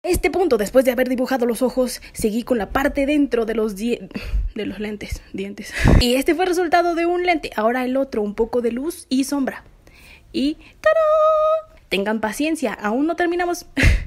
Este punto, después de haber dibujado los ojos, seguí con la parte dentro de los dientes. Y este fue el resultado de un lente. Ahora el otro, un poco de luz y sombra. Y ¡tarán! Tengan paciencia, aún no terminamos.